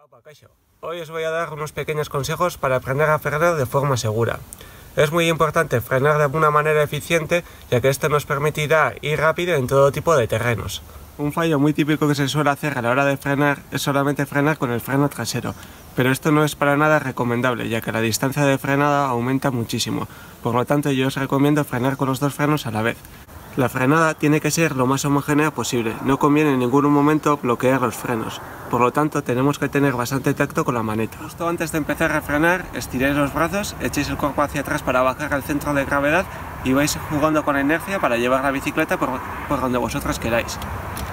Opa, Kaixo. Hoy os voy a dar unos pequeños consejos para aprender a frenar de forma segura. Es muy importante frenar de una manera eficiente, ya que esto nos permitirá ir rápido en todo tipo de terrenos. Un fallo muy típico que se suele hacer a la hora de frenar es solamente frenar con el freno trasero, pero esto no es para nada recomendable, ya que la distancia de frenada aumenta muchísimo. Por lo tanto, yo os recomiendo frenar con los dos frenos a la vez. La frenada tiene que ser lo más homogénea posible, no conviene en ningún momento bloquear los frenos, por lo tanto tenemos que tener bastante tacto con la maneta. Justo antes de empezar a frenar, estiréis los brazos, echéis el cuerpo hacia atrás para bajar al centro de gravedad y vais jugando con la inercia para llevar la bicicleta por donde vosotros queráis.